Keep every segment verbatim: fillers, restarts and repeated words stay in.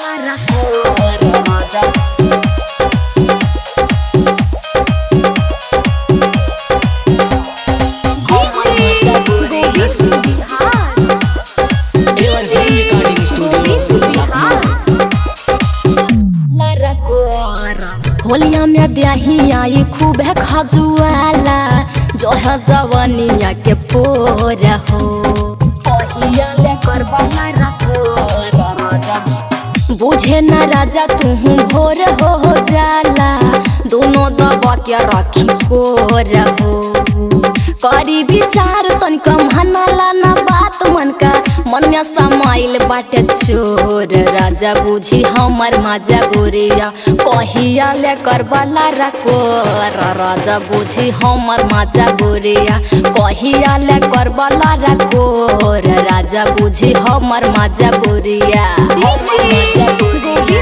होलिया में देही आई खूब है खजुआला जो है जवानिया के पोर हो बुझे न राजा तू भोर हो जाला दोनों दबा के रखी कोर हो करी विचार तनिक मनला न बात मन का मन में समाइल बाटे चोर राजा बुझी हमर मजा बुरिया कहिया ले करबला रकोर राजा बुझी हमर मजा बुरिया कहिया ले करबला रकोर राजा बुझी हमर मजा बुरिया मजा बुरिया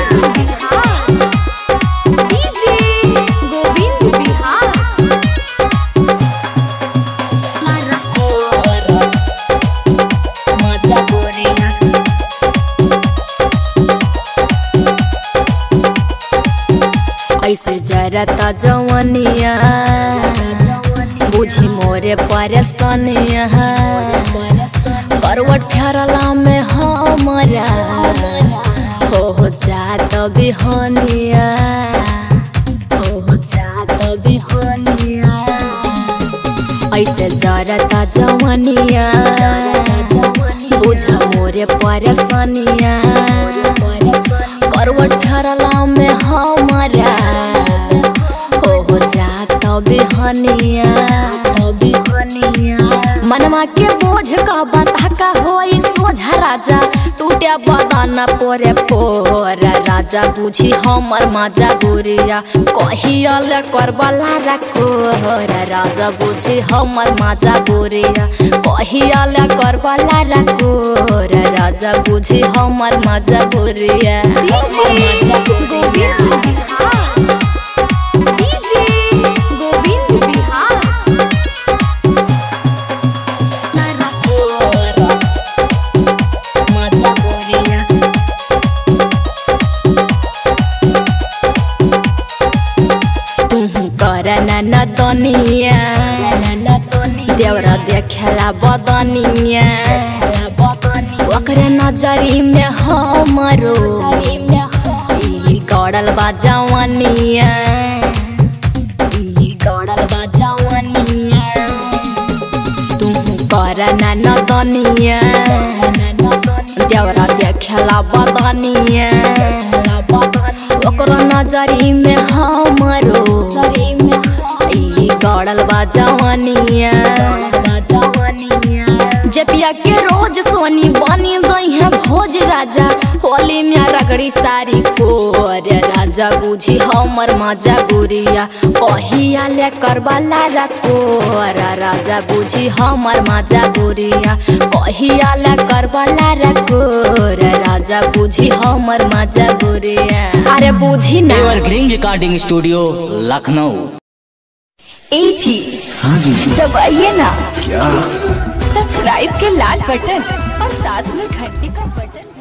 ऐसे जरता जवनिया बुझी मोरे परेशानिया करवट फेरला में हमारा हो जात बिहनिया हो जात बिहनिया ऐसे जरता जवनिया बुझा मोरे परेशानिया करवट फेरला में हमारा हो जात बिहनिया मनवा के बोझ का बता का होई सोझा राजा टूटे बदन पोरे पोर राजा बुझी हमर मजा बुरिया कहिया ले करबला रकोर राजा बुझी हमर मजा बुरिया कहिया ले करबला रकोर राजा बुझी हमर मजा बुरिया हमर मजा बुरिया करना तनिया देवरा देखेला बदनिया ओकरे नजरी में हमरो गड़ल बा जवानिया गड़ल बा जवानिया तू करना न तनिया देवरा देखेला बदनिया ओकरो नजरी में हमरो गड़ल बा जवानिया जपिया के रोज सोनी बनी गई है भोज राजा होली में रगड़ी सारी कोर राजा बुझी हमर मजा बुरिया कहिया ले करबला रकोर राजा बुझी हमर मजा बुरिया कहिया ले करबला रकोर राजा बुझी हमर मजा बुरिया अरे बुझी ना एवरग्रीन रिकॉर्डिंग स्टूडियो लखनऊ। ए जी हाँ जी दबाइए ना क्या सब्सक्राइब के लाल बटन और साथ में घंटी का बटन।